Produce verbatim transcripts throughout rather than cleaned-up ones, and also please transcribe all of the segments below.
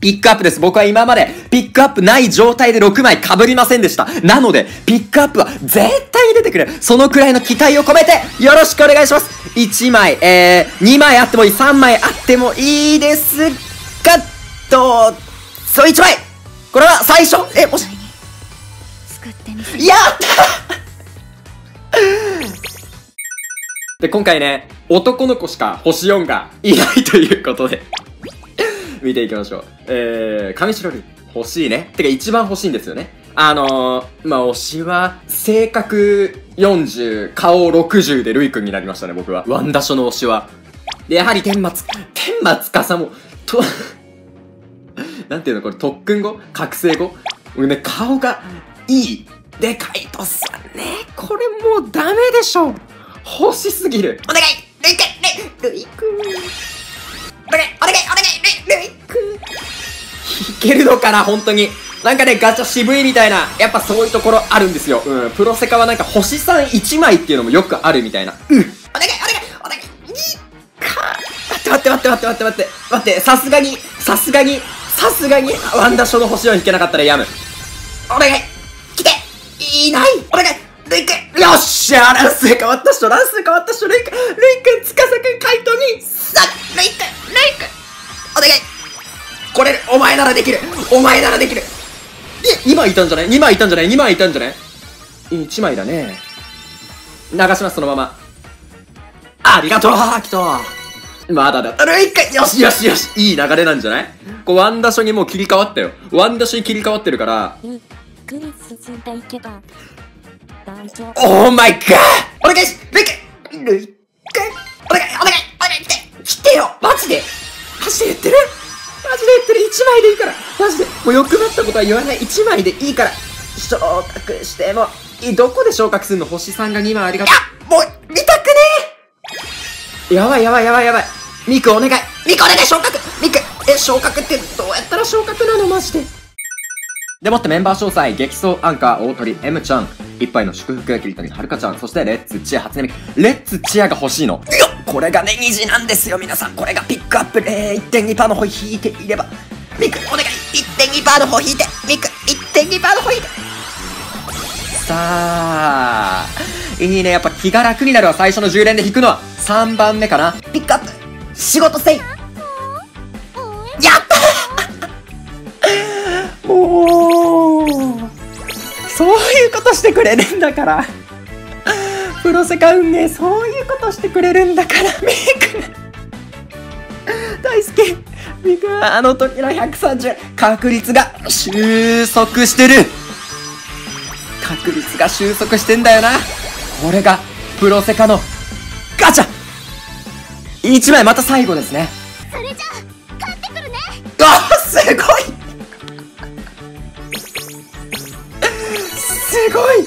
ピックアップです。僕は今までピックアップない状態でろくまい被りませんでした。なので、ピックアップは絶対に出てくれる。そのくらいの期待を込めて、よろしくお願いします。いちまい、えー、にまいあってもいい、さんまいあってもいいですが、と、そう、いちまいこれは最初、え、もし、やったで、今回ね、男の子しか星よんがいないということで、見ていきましょう。えー、上白類、欲しいね。てか一番欲しいんですよね。あのー、まあ、推しは、性格よんじゅう、顔ろくじゅうでルイくんになりましたね、僕は。ワンダショの推しは。で、やはり天末、天末かさも、と、なんていうのこれ、特訓語覚醒語俺ね、顔がいい。でかいとさ、ね、これもうダメでしょ。欲しすぎる。お願いルイくんルイくんお願いお願いお願いルイルイくんいけるのかな本当に。なんかね、ガチャ渋いみたいな、やっぱそういうところあるんですよ。うん。プロセカはなんか星さんいちまいっていうのもよくあるみたいな。うん。お願いお願いお願いか待って待って待って待って待って待って、さすがに、さすがに、さすがに、ワンダショの星を引けなかったらやむ。お願い来ていないお願いルイくんよっしゃ乱数変わったっしょ乱数変わったっしょルイくんルイくん、つかさくん、カイトにさルイくんルイくんお願いこれ、お前ならできるお前ならできるえ、にまいいたんじゃない ?に 枚いたんじゃない ?に 枚いたんじゃない ?いち 枚だね。流します、そのまま。ありがとうきたまだだ。ルイくんよしよしよしいい流れなんじゃないこう、ワンダショにもう切り替わったよ。ワンダショに切り替わってるから。ゆっくり進んでいけば大丈夫。オーマイガーお願いしルイくんルイくんお願いお願いお願い来て来てよマジでマジで言ってるマジで言ってる !いち 枚でいいからマジでもう良くなったことは言わない !いち 枚でいいから昇格してもいいどこで昇格するの星さんがにまいありがとう。いやもう見たくねえやばいやばいやばいやばいミクお願いミクお願い昇格ミクえ、昇格ってどうやったら昇格なのマジででもってメンバー詳細、激走アンカー、大鳥、M ちゃん、一杯の祝福、桐谷はるかちゃん、そしてレッツチア初音ミク。レッツチアが欲しいの。よっこれがね、虹なんですよ、皆さん。これがピックアップ、えー、いってんにパーセント の方引いていれば。ミク、お願い !いってんにパーセント の方引いてミク、いってんにパーセント の方引いてさあ、いいね、やっぱ気が楽になるわ、最初のじゅう連で引くのは。さんばんめかな。ピックアップ仕事せいやったもうそういうことしてくれるんだからプロセカ運命そういうことしてくれるんだからミク大好きミクはあの時のひゃくさんじゅう確率が収束してる確率が収束してんだよなこれがプロセカのガチャいちまいまた最後ですねそれじゃあ帰ってくるねあすごいすごい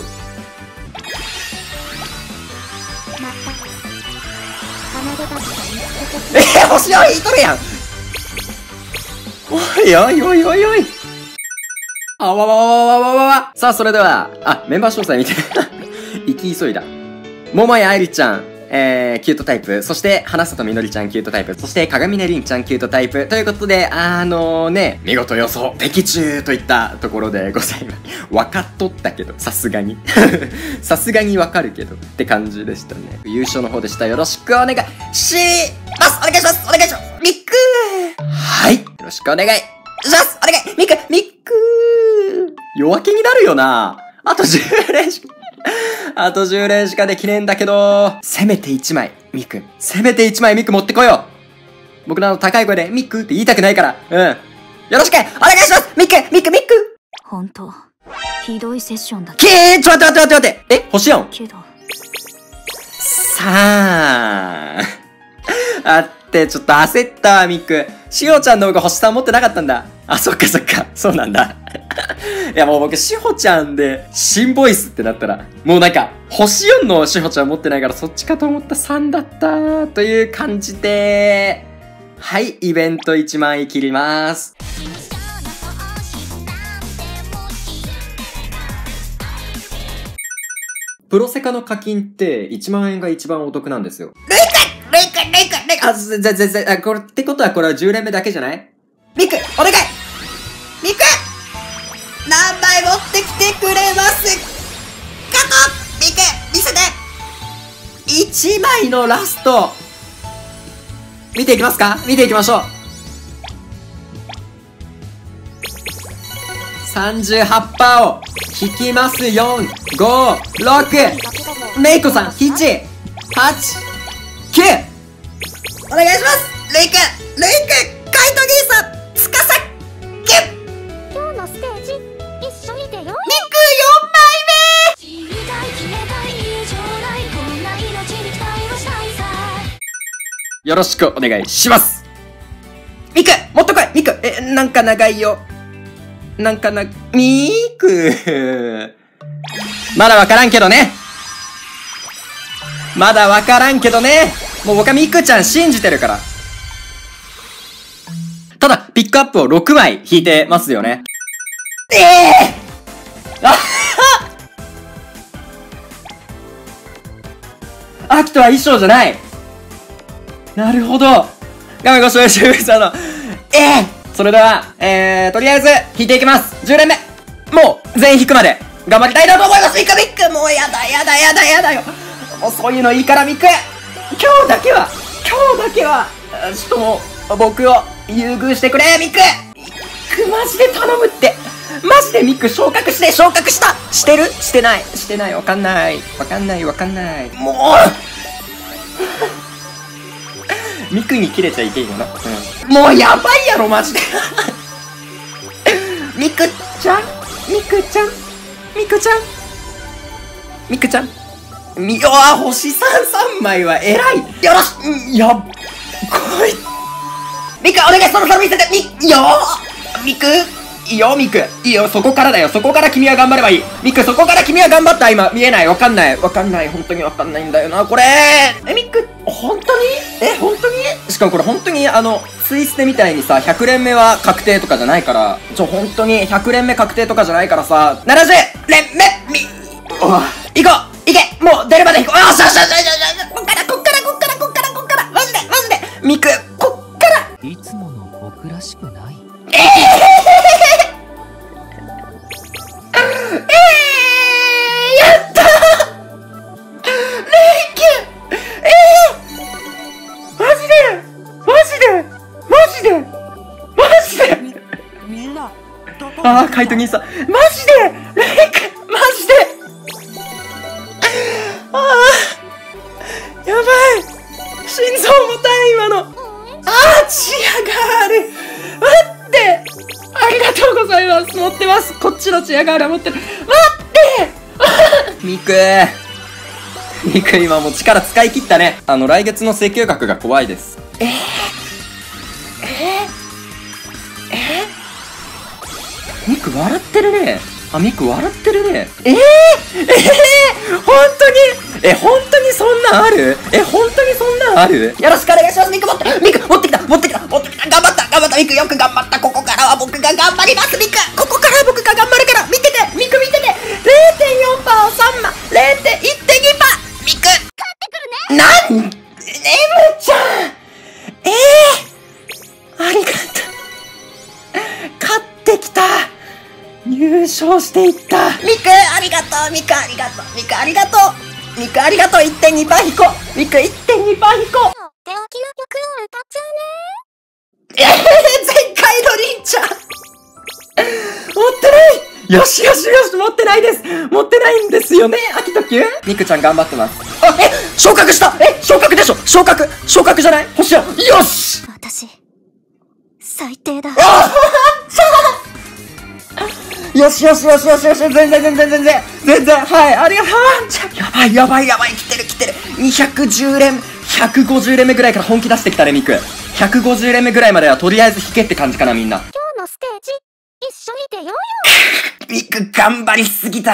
えー、星を引いとるやんおいおいおいおいおいあわわわわわわわさあ、それでは、あ、メンバー詳細見て。行き急いだ。桃井愛理ちゃん、えー、キュートタイプ。そして、花里みのりちゃん、キュートタイプ。そして、鏡音凛ちゃん、キュートタイプ。ということで、あのー、ね、見事予想、的中といったところでございます。分かっとったけど、さすがに。さすがに分かるけど、って感じでしたね。優勝の方でした。よろしくお願いします。お願いします。お願いします。ミックーはい。よろしくお願いしますお願いミクミックー弱気になるよなあとじゅう連しか、あとじゅう連しかできねえんだけど、せめていちまい、ミク。せめていちまいミク持ってこよう僕のあの高い声でミックって言いたくないから。うん。よろしくお願いしますミックミックミックほんと、ひどいセッションだった。 けーちょっと待って待って待ってえ星よんけど。 さああってちょっと焦ったわミック。しほちゃんの方が星さん持ってなかったんだ。あ、そっかそっか。そうなんだ。いやもう僕、しほちゃんで、新ボイスってなったら、もうなんか、星よんのしほちゃん持ってないからそっちかと思ったさんだったという感じで、はい、イベントいちまい切ります。プロセカの課金っていちまん円が一番お得なんですよ。レイカレイカレイカレイカあ、ぜぜぜ、あ、これ、ってことはこれはじゅう連目だけじゃないミク、お願い回のラスト見ていきますか。見ていきましょう。さんじゅうはちパーセント を引きます。よん、ご、ろく、メイコさん、なな、はち、きゅう。お願いします。レイくん、レイくん、カイト兄さん、つかさ、キュッ。 今日のステージ一緒に出ようよ。 ミクよんまいめ。よろしくお願いします。ミク、もっと来い。ミク、え、なんか長いよ。なんかな、ミク。まだわからんけどね。まだわからんけどね。もう僕はミクちゃん信じてるから。ただ、ピックアップをろくまい引いてますよね。ええー、あはっ秋とは衣装じゃない。なるほど。画面ご視聴しさんの、ええー、それでは、えー、とりあえず、引いていきます。じゅう連目。もう、全員引くまで、頑張りたいなと思います。ミクミク、もうやだやだやだやだよ。もうそういうのいいからミク。今日だけは、今日だけは、ちょっともう、僕を優遇してくれ、ミク。ミク、マジで頼むって。マジでミク昇格して、昇格したしてるしてないしてない、わかんない。わかんない、わかんない。もうミクに切れちゃいけんよな。うん。もうやばいやろ、マジで。ミクちゃんミクちゃんミクちゃんミクちゃんみ、おわ、星さん、さんまいは偉い。よろし、んやっ、こい。ミク、お願い、そろそろ見せて、み、よーミクいいよ、ミク。いいよ、そこからだよ。そこから君は頑張ればいい。ミク、そこから君は頑張った。今、見えない。わかんない。わかんない。本当にわかんないんだよな、これ。え、ミク、本当にえ、本当にしかもこれ本当に、あの、ツイステみたいにさ、ひゃく連目は確定とかじゃないから、ちょ、本当にひゃく連目確定とかじゃないからさ、ななじゅう連目、み、お行こう行けもう出るまで行こう。よしよしよしよしよし、こっからこっからこっからこっからこっからマジでマジでミク、こっからいつもの僕らしくない。 ええーえー、やったーレイキュえー、マジでマジでマジでマジでみんなああ、カイト兄さんマジでレイキュマジでああやばい心臓重たい今のああチアガール待ってありがとうございます。持ってます。こっちのチアガールは持ってる。待ってミクミク今もう力使い切ったね。あの来月の請求額が怖いです。えー、えー、えー、ミク笑ってるね。あ、ミク笑ってるね。えー、えー、本当にえ、本当にそんなんあるえ、本当にそんなんあるよろしくお願いします。ミク持ってミク持ってきた持ってきた持ってきた頑張った頑張ったミクよく頑張った。ここからは僕が頑張りますミク。ここからは僕が頑張るから見ててミク見てて ゼロてんよんパーセント をさんま ゼロてんいってんにパーセント ミク勝ってくるね。なんエムちゃんえー、ありがとう勝ってきた優勝していったミクありがとうミクありがとうミクありがとうミクありがとう いってんにパーセント 引こうミク いってんにパーセント 引こう手置きの曲を歌っちゃえー、前回のりんちゃん持ってないよしよしよし持ってないです持ってないんですよね秋ときゅうミクちゃん頑張ってます。あ、え昇格したえ昇格でしょ昇格昇格じゃない星よよしう。私最低だ。 あよしよしよしよしよし全然全然全然全然はいありがとうやばいやばいやばい来てる来てるにひゃくじゅう連ひゃくごじゅう連目ぐらいから本気出してきたねミクひゃくごじゅう連目ぐらいまではとりあえず引けって感じかなみんな。 今日のステージ一緒に出ようよ。 ミク頑張りすぎた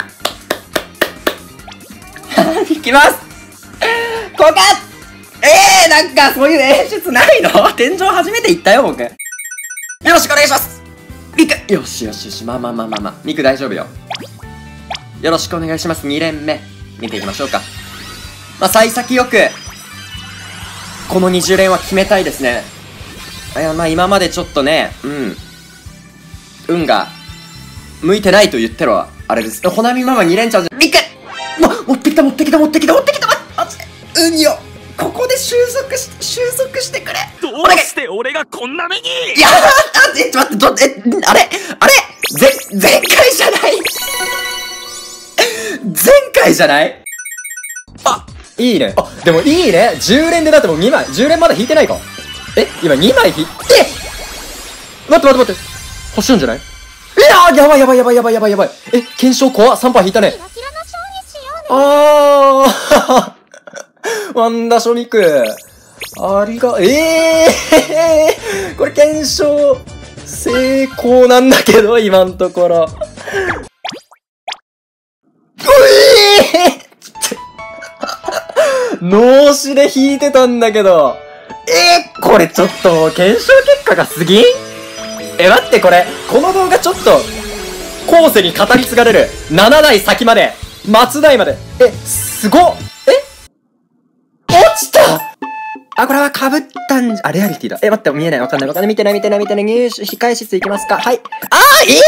引きますここかえー、なんかそういう演出ないの天井初めて行ったよ僕よろしくお願いしますミクよしよしよしまあまあまあまあまあミク大丈夫よよろしくお願いします。に連目見ていきましょうか。まあ幸先よくこのにじゅう連は決めたいですね。いやまあ今までちょっとねうん運が向いてないと言ってはあれです。ほなみママに連チャンじゃミクも持ってきた持ってきた持ってきた持ってきたマジで運よここで収束し、収束してくれ。 どうして俺がこんな目に。 いやー、あ、え、ちょっと待って、ど、え、あれあれぜ、前回じゃない前回じゃないあ、いいね。あ、でもいいね。じゅう連でだってもうにまい。じゅう連まだ引いてないか。え、今にまい引いて、待って待って待って。星よんじゃない？いやー、やばいやばいやばいやばいやばいやばい。え、検証怖っ。さんパー引いたね。 キラキラの勝利しようね。 あーワンダショミク。ありが、ええー、これ検証、成功なんだけど、今のところ。うえー脳死で引いてたんだけど。えー、これちょっともう検証結果がすぎん？え、待ってこれ、この動画ちょっと、後世に語り継がれる。ななだい先まで。末代まで。え、すごっ。え落ちたあ、これは被ったんじゃ、あ、レアリティだ。え、待って、見えない。わかんない。わかんない。見てない、見てない、見てない。入手、控え室行きますか。はい。あー、え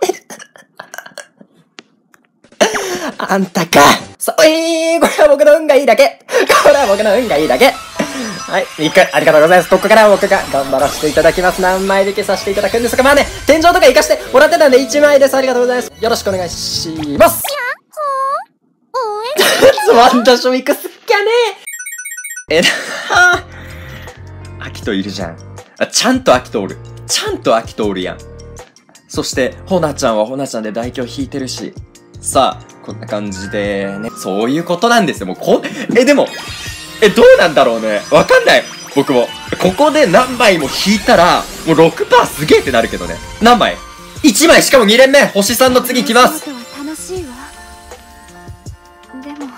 えー、あんたか。そう、えー、これは僕の運がいいだけ。これは僕の運がいいだけ。はい、ミク、ありがとうございます。ここからは僕が頑張らせていただきます。何枚引きさせていただくんですが、まあね、天井とか活かしてもらってたんでいちまいです。ありがとうございます。よろしくお願いします。 応援つまんだしょミクすっきゃねえなぁ。アキトいるじゃん。あ、ちゃんとアキトおる。ちゃんとアキトおるやん。そして、ホナちゃんはホナちゃんで代表引いてるし。さあ、こんな感じでね、そういうことなんですよ。もうこ、え、でも、え、どうなんだろうね。わかんない。僕も。ここで何枚も引いたら、もう ろくパーセント すげえってなるけどね。何枚 ?いち 枚、しかもに連目。星さんの次来ます。 楽しいわ。でも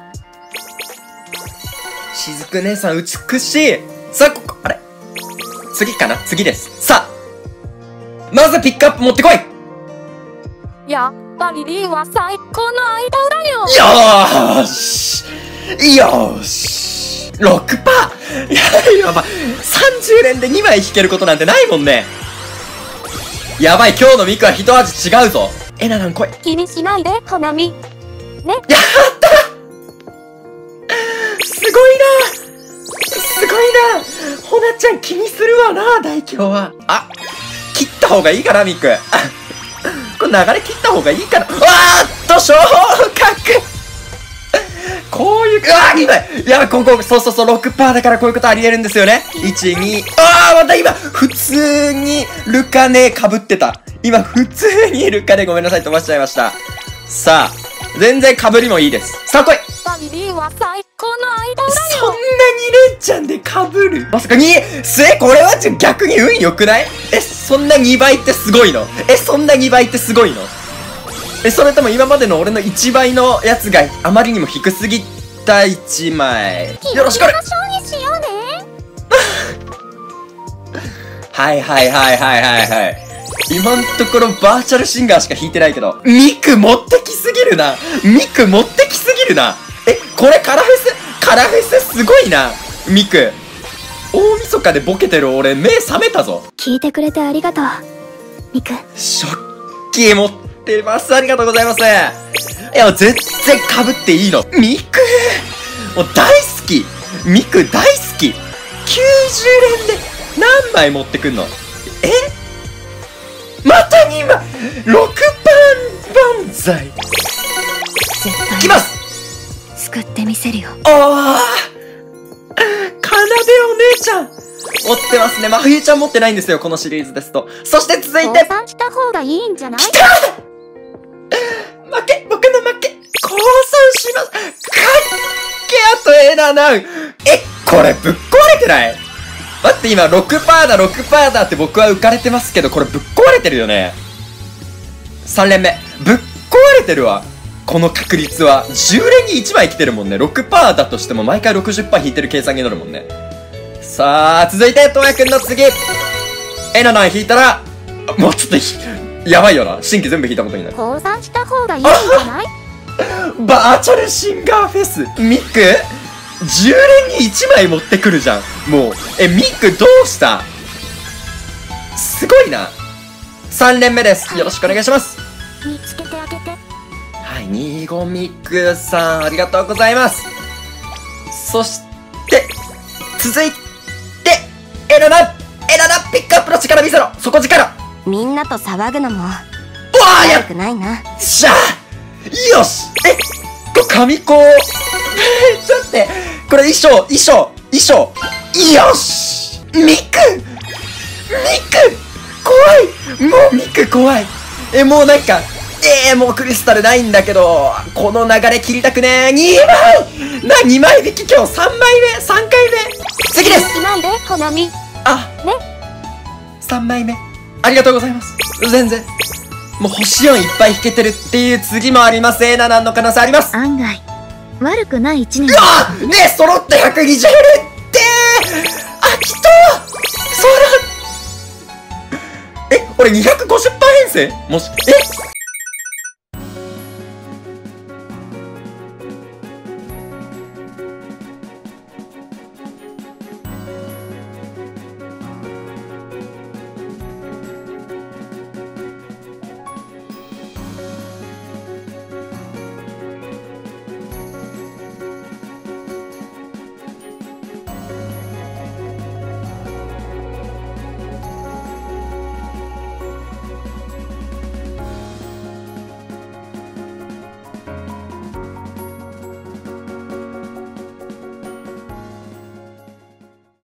しずく姉さん美しい。さあ、ここ、あれ次かな次です。さあまずピックアップ持ってこい。 やっぱりリーは最高のアイドルだよ。 よーしよーし ろくパーセント いや、やばい。さんじゅう連でにまい引けることなんてないもんね。やばい、今日のミクは一味違うぞ。えななん来い。 気にしないで、花見。ね。 やったすごいなすごいなほなちゃん気にするわな、大凶は。あ、切った方がいいかな、ミク。これ流れ切った方がいいかな。わーっと、昇格こういう、うわー、にまいやばい、ここ、そうそうそう、ろくパーセント だからこういうことあり得るんですよね。いち、に、あー、また今、普通にルカネ被ってた。今、普通にルカネごめんなさい、飛ばしちゃいました。さあ、全然被りもいいです。さあ来い。 リーは最高のアイドルだよ。 そんなにレンちゃんで被るまさかに、すえ、これはちょ逆に運良くない？え、そんなにばいってすごいの？え、そんなにばいってすごいの？え、それとも今までの俺のいちばいのやつがあまりにも低すぎたいちまい。よろしくお願い。 勝利しようね。 はいはいはいはいはいはい。今んところバーチャルシンガーしか弾いてないけど、ミク持ってきすぎるな。ミク持ってきすぎるな。え、これカラフェス、カラフェスすごいな。ミク。大晦日でボケてる俺目覚めたぞ。 聞いてくれてありがとう。ミク。 食器持ってます。ありがとうございます。いや、全然被っていいの。ミクもう大好き。ミク大好き。きゅうじゅう連で何枚持ってくんの？え？またにまい !ろくパン万歳絶対いきます。 救ってみせるよ。 あーかなでお姉ちゃん持ってますね。まふゆちゃん持ってないんですよ、このシリーズですと。そして続いて降参した方がいいんじゃない？ きた負け僕の負け降参します。かっけあとえななんえ、これぶっ壊れてない？待って、今 ろくパーセント だ ろくパーセント だって僕は浮かれてますけど、これぶっ壊れてるよね。さん連目ぶっ壊れてるわ。この確率はじゅう連にいちまい来てるもんね。 ろくパーセント だとしても毎回 ろくじゅっパーセント 引いてる計算になるもんね。さあ続いてともやくんの次えななん引いたらもうちょっとひやばいよな。新規全部引いたことになる。 降参した方がいいんじゃない？ バーチャルシンガーフェスミクじゅう連にいちまい持ってくるじゃん。もうえミクどうした？すごいな。さん連目です。よろしくお願いします。 見つけてあげて。 はい、にごミクさんありがとうございます。そしで、続いて、エナナ、エナナピックアップの力見せろ。底力。 みんなと騒ぐのもうわーやっ悪くないな。 しゃーよしえこれ神子えちょっと待ってこれ衣装衣装衣装よしミクミク怖いもうミク怖いえもうなんかえー、もうクリスタルないんだけどこの流れ切りたくねーにまいなにまい引き今日さんまいめさんかいめ次ですなんでコナミあねさんまいめありがとうございます全然もう星よんいっぱい引けてるっていう次もありますエーナナの可能性あります案外悪くない一年うわねえ揃ってひゃくにじゅうレってあきとそうだえ俺にひゃくごじゅっパー編成もしえ